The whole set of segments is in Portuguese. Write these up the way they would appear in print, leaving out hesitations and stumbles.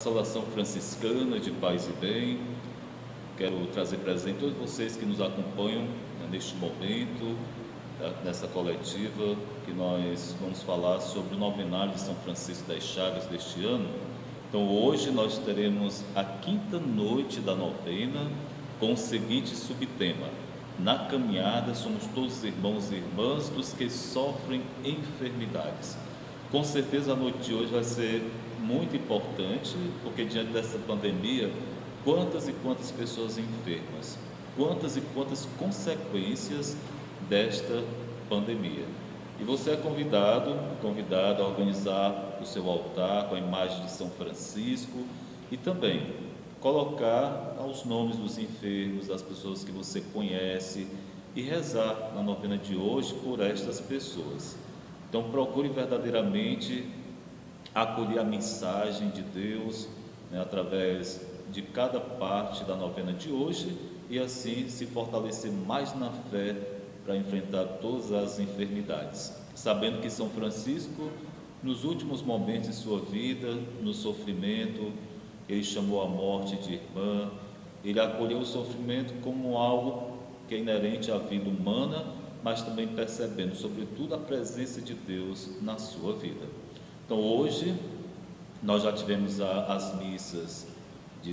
Saudação franciscana de paz e bem. Quero trazer presente a todos vocês que nos acompanham, né, neste momento, nessa coletiva, que nós vamos falar sobre o novenário de São Francisco das Chagas deste ano. Então, hoje nós teremos a quinta noite da novena com o seguinte subtema: na caminhada somos todos irmãos e irmãs dos que sofrem enfermidades. Com certeza a noite de hoje vai ser muito importante, porque diante dessa pandemia, quantas e quantas pessoas enfermas, quantas e quantas consequências desta pandemia. E você é convidado a organizar o seu altar com a imagem de São Francisco e também colocar os nomes dos enfermos, das pessoas que você conhece e rezar na novena de hoje por estas pessoas. Então procure verdadeiramente acolher a mensagem de Deus, né, através de cada parte da novena de hoje e assim se fortalecer mais na fé para enfrentar todas as enfermidades, sabendo que São Francisco, nos últimos momentos de sua vida, no sofrimento, ele chamou a morte de irmã, ele acolheu o sofrimento como algo que é inerente à vida humana, mas também percebendo, sobretudo, a presença de Deus na sua vida. Então, hoje, nós já tivemos as missas de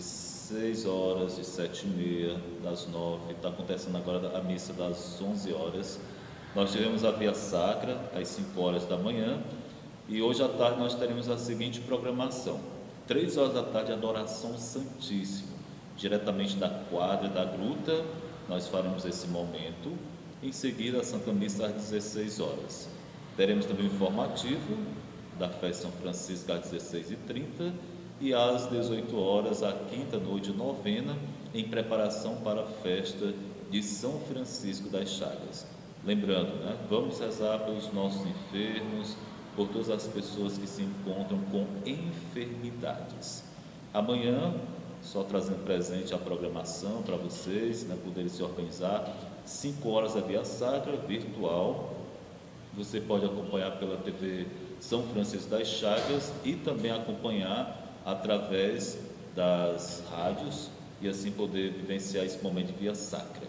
6 horas, de 7h30, das 9, está acontecendo agora a missa das 11 horas. Nós tivemos a Via Sacra, às 5 horas da manhã, e hoje à tarde nós teremos a seguinte programação: 3 horas da tarde, adoração Santíssimo, diretamente da quadra da gruta, nós faremos esse momento. Em seguida, a Santa Missa às 16 horas. Teremos também o informativo da festa São Francisco às 16h30 e às 18 horas, a quinta noite novena, em preparação para a festa de São Francisco das Chagas. Lembrando, né, vamos rezar pelos nossos enfermos, por todas as pessoas que se encontram com enfermidades. Amanhã, só trazendo presente a programação para vocês, né, poderem se organizar, 5 horas a Via Sacra, virtual. Você pode acompanhar pela TV São Francisco das Chagas e também acompanhar através das rádios e assim poder vivenciar esse momento de Via Sacra.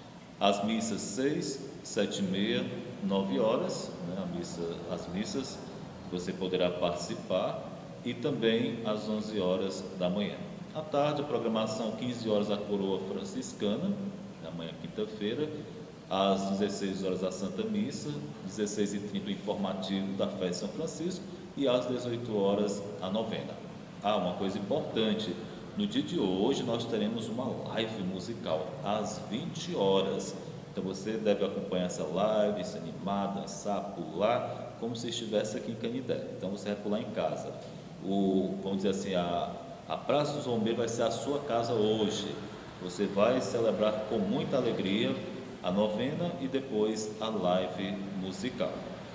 As missas 6, 7h30, 9 horas, né, as missas você poderá participar, e também às 11 horas da manhã. À tarde, a programação 15 horas a Coroa Franciscana, amanhã quinta-feira, às 16 horas a Santa Missa, 16h30 o informativo da festa São Francisco e às 18 horas a novena. Uma coisa importante: no dia de hoje nós teremos uma live musical às 20 horas. Então você deve acompanhar essa live, se animar, dançar, pular, como se estivesse aqui em Canidé. Então você vai pular em casa. Vamos dizer assim, a Praça dos Bombeiros vai ser a sua casa hoje. Você vai celebrar com muita alegria a novena e depois a live musical.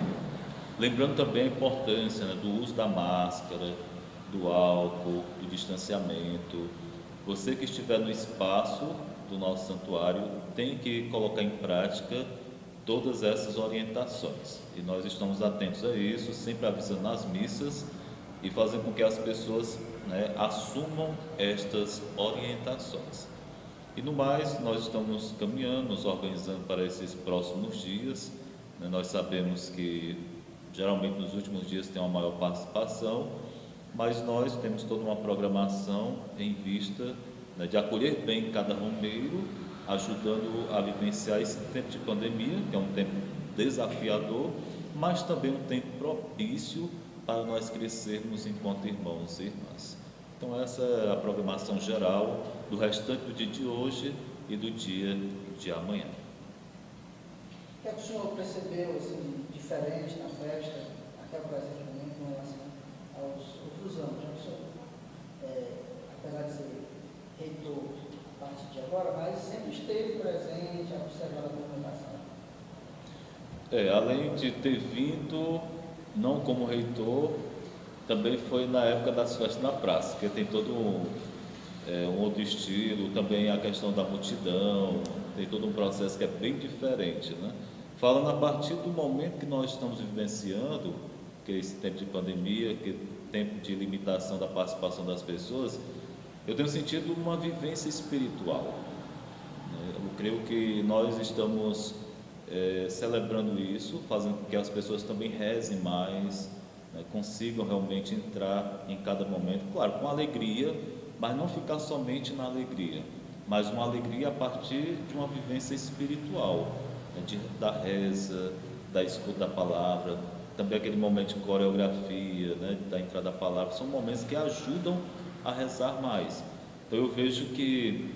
Lembrando também a importância, né, do uso da máscara, do álcool, do distanciamento. Você que estiver no espaço do nosso santuário tem que colocar em prática todas essas orientações. E nós estamos atentos a isso, sempre avisando nas missas e fazendo com que as pessoas, né, assumam estas orientações. E no mais, nós estamos caminhando, nos organizando para esses próximos dias, né? Nós sabemos que geralmente nos últimos dias tem uma maior participação, mas nós temos toda uma programação em vista, né, de acolher bem cada romeiro, ajudando a vivenciar esse tempo de pandemia, que é um tempo desafiador, mas também um tempo propício para nós crescermos enquanto irmãos e irmãs. Então essa é a programação geral do restante do dia de hoje e do dia de amanhã. O que é que o senhor percebeu assim, diferente na festa, até o presente momento, em relação aos outros anos? Já que o senhor, apesar de ser reitor a partir de agora, mas sempre esteve presente, observando a movimentação. Além de ter vindo, não como reitor, também foi na época das festas na praça, que tem todo um outro estilo, também a questão da multidão, tem todo um processo que é bem diferente, né? Falando a partir do momento que nós estamos vivenciando, que é esse tempo de pandemia, que tempo de limitação da participação das pessoas, eu tenho sentido uma vivência espiritual, né? Eu creio que nós estamos celebrando isso, fazendo com que as pessoas também rezem mais, né? Consigam realmente entrar em cada momento, claro, com alegria, mas não ficar somente na alegria, mas uma alegria a partir de uma vivência espiritual, né? Da reza, da escuta da palavra, também aquele momento de coreografia, né? Da entrada da palavra, são momentos que ajudam a rezar mais. Então eu vejo que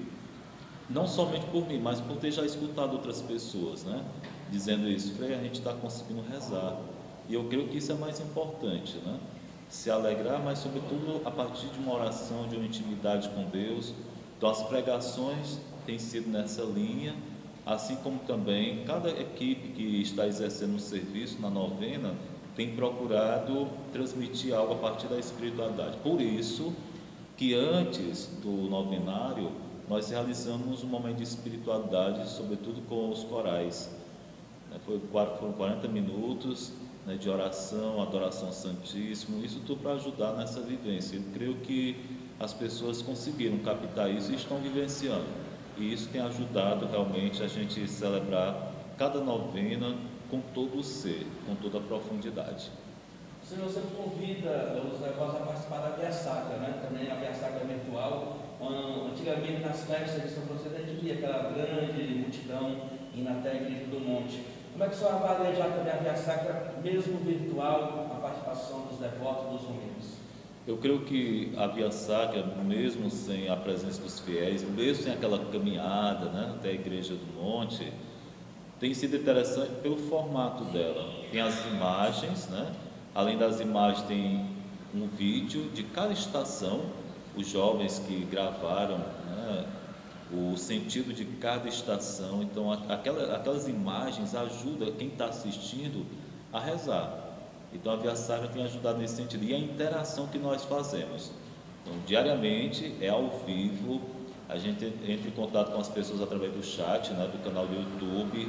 não somente por mim, mas por ter já escutado outras pessoas, né, dizendo isso, Frei, a gente está conseguindo rezar, e eu creio que isso é mais importante, né, se alegrar, mas sobretudo a partir de uma oração, de uma intimidade com Deus. Então as pregações têm sido nessa linha, assim como também cada equipe que está exercendo o serviço na novena tem procurado transmitir algo a partir da espiritualidade. Por isso que antes do novenário nós realizamos um momento de espiritualidade, sobretudo com os corais, né? Foram 40 minutos, né, de oração, adoração ao Santíssimo, isso tudo para ajudar nessa vivência. Eu creio que as pessoas conseguiram captar isso e estão vivenciando, e isso tem ajudado realmente a gente celebrar cada novena com todo o ser, com toda a profundidade. Senhor, você convida os devotos a participar da Via Sacra, né? Também a Via Sacra virtual. Antigamente nas festas de São Francisco a gente via aquela grande multidão indo até a Igreja do Monte. Como é que o senhor avalia já também a Via Sacra, mesmo virtual, a participação dos devotos, dos romeiros? Eu creio que a Via Sacra, mesmo sem a presença dos fiéis, mesmo sem aquela caminhada, né, até a Igreja do Monte, tem sido interessante pelo formato dela. Tem as imagens, né? Além das imagens tem um vídeo de cada estação, os jovens que gravaram, né, o sentido de cada estação. Então aquelas imagens ajudam quem está assistindo a rezar. Então a Via Sacra tem ajudado nesse sentido, e a interação que nós fazemos. Então diariamente é ao vivo, a gente entra em contato com as pessoas através do chat, né, do canal do YouTube,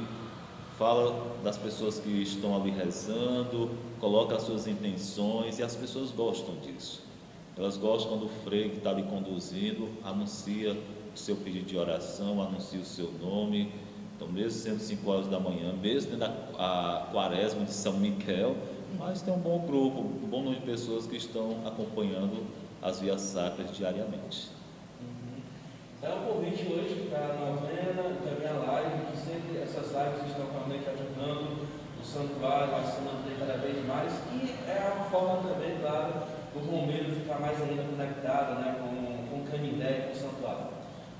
fala das pessoas que estão ali rezando, coloca as suas intenções, e as pessoas gostam disso. Elas gostam quando o Frei que está ali conduzindo anuncia o seu pedido de oração, anuncia o seu nome. Então, mesmo sendo 5 horas da manhã, mesmo tendo a quaresma de São Miguel, mas tem um bom grupo, um bom número de pessoas que estão acompanhando as Vias Sacras diariamente. É um convite hoje para a novena, também a live, que sempre essas lives estão realmente ajudando o santuário a se manter cada vez mais, e é uma forma também, claro, do romeiro ficar mais ainda conectado, né, com o canindé, com o santuário.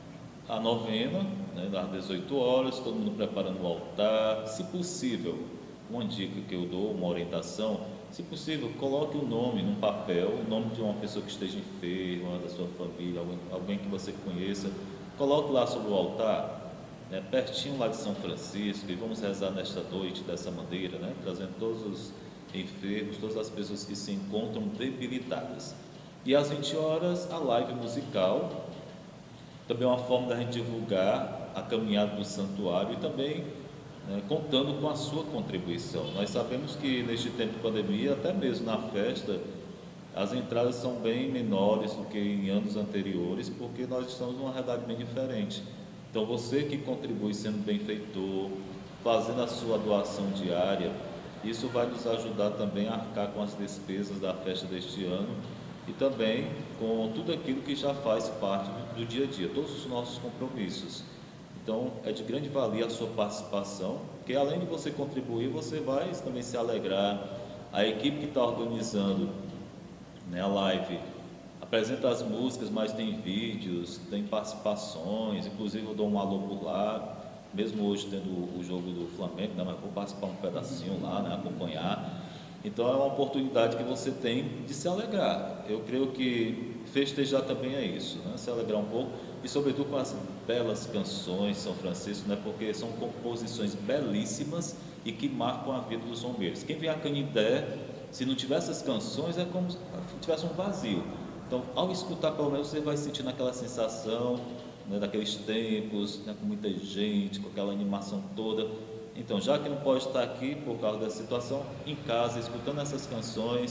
A novena, né, às 18 horas, todo mundo preparando o altar. Se possível, uma dica que eu dou, uma orientação, se possível, coloque o nome num papel, o nome de uma pessoa que esteja enferma, da sua família, alguém que você conheça, coloque lá sobre o altar, né, pertinho lá de São Francisco, e vamos rezar nesta noite dessa maneira, né, trazendo todos os enfermos, todas as pessoas que se encontram debilitadas. E às 20 horas, a live musical, também é uma forma da gente divulgar a caminhada do santuário e também, né, contando com a sua contribuição. Nós sabemos que neste tempo de pandemia, até mesmo na festa, as entradas são bem menores do que em anos anteriores, porque nós estamos numa realidade bem diferente. Então você que contribui sendo benfeitor, fazendo a sua doação diária, isso vai nos ajudar também a arcar com as despesas da festa deste ano e também com tudo aquilo que já faz parte do dia a dia, todos os nossos compromissos. Então, é de grande valia a sua participação, porque além de você contribuir, você vai também se alegrar. A equipe que está organizando, né, a live apresenta as músicas, mas tem vídeos, tem participações, inclusive eu dou um alô por lá, mesmo hoje tendo o jogo do Flamengo, né, mas vou participar um pedacinho lá, né, acompanhar. Então é uma oportunidade que você tem de se alegrar. Eu creio que festejar também é isso, né? Se alegrar um pouco, e sobretudo com as belas canções de São Francisco, né? Porque são composições belíssimas e que marcam a vida dos romeiros. Quem vem a Canindé, se não tiver essas canções, é como se tivesse um vazio. Então, ao escutar, pelo menos você vai sentindo aquela sensação, né, daqueles tempos, né, com muita gente, com aquela animação toda. Então, já que não pode estar aqui por causa dessa situação, em casa, escutando essas canções,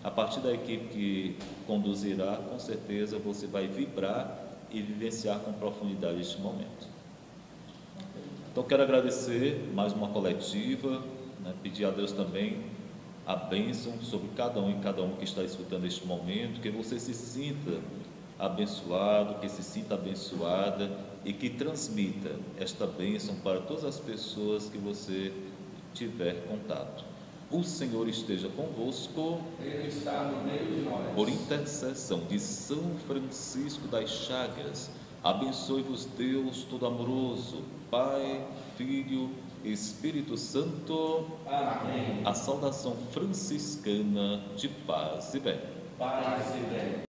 a partir da equipe que conduzirá, com certeza você vai vibrar e vivenciar com profundidade este momento. Então quero agradecer mais uma coletiva, né, pedir a Deus também a bênção sobre cada um e cada um que está escutando este momento, que você se sinta abençoado, que se sinta abençoada e que transmita esta bênção para todas as pessoas que você tiver contato. O Senhor esteja convosco. Ele está no meio de nós. Por intercessão de São Francisco das Chagas, abençoe-vos Deus Todo-Amoroso, Pai, Filho, Espírito Santo. Amém. A saudação franciscana de paz e bem. Paz e bem.